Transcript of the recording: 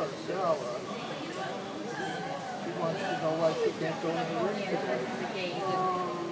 Marcella. She wants to know why she can't go in the room today.